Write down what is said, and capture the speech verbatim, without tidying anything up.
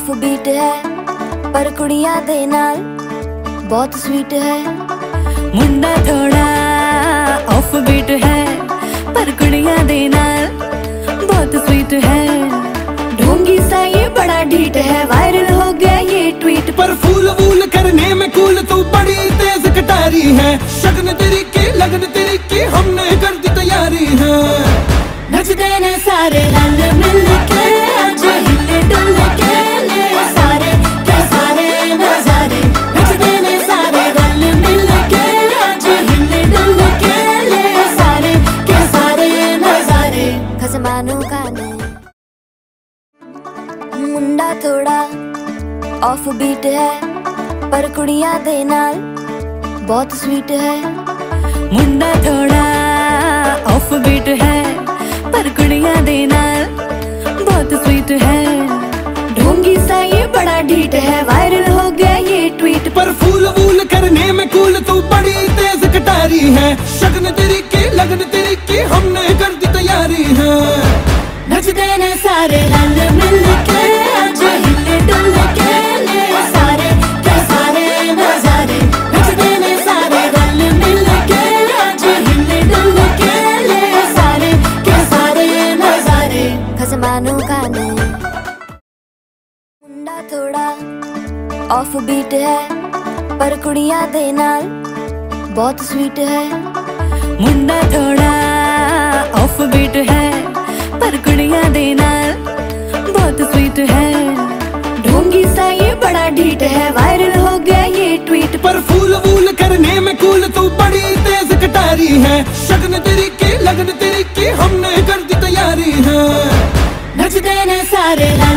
Off beat है पर कुड़ियां दे नाल बहुत स्वीट है। मुंडा थोड़ा ऑफ बीट है पर कुड़ियां दे नाल बहुत स्वीट है। ढोंगी सा ये बड़ा ढीठ है, वायरल हो गया ये ट्वीट। पर फूल वूल करने में कूल तू बड़ी तेज कटारी है। शगन तेरी की लगन तेरी की हमने कर दी तैयारी है। नचते ने सारे रंग मिल के आज हिले डुल के ले सारे के सारे नजारे। नचते ने सारे रंग मिल के आज हिले डुल के ले सारे के सारे नजारे। खसमानों का ने मुंडा थोड़ा ऑफ बीट है पर कुड़ियां दे नाल बहुत स्वीट है। मुंडा थोड़ा ऑफ बीट है पर कुड़ियां दे नाल बहुत स्वीट है। ढोंगी सा ये बड़ा ढीठ है, वायरल हो गया ये ट्वीट। पर फूल वूल करने में कूल तू बड़ी तेज कटारी है। शगन तेरी की लगन तेरी की हमने कर दी तैयारी है। नचते ने सारे रंग मिल के आज हिले डुल के ले सारे के सारे नजारे। नचते ने सारे रंग मिल के आज हिले डुल के ले सारे के सारे नजारे। खसमानों का ने मुंडा थोड़ा ऑफ बीट है पर कुड़ियां दे नाल बहुत स्वीट है। मुंडा थोड़ा ऑफ बीट है पर कुड़ियां दे नाल बहुत स्वीट है। ढोंगी सा ये बड़ा ढीठ है, वायरल हो गया ये ट्वीट। पर फूल वूल करने में कूल तू बड़ी तेज कटारी है। शगन तेरी की लगन तेरी की हमने कर दी तैयारी है। नचते ने सारे